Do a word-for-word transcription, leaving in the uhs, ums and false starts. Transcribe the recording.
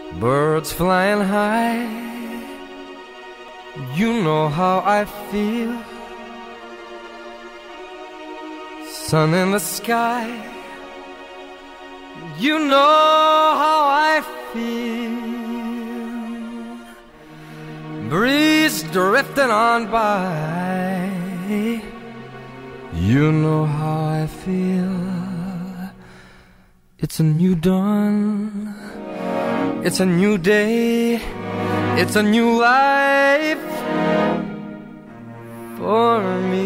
birds flying high. You know how I feel. Sun in the sky. You know how I feel. Breeze drifting on by. You know how I feel. It's a new dawn. It's a new day. It's a new life for me.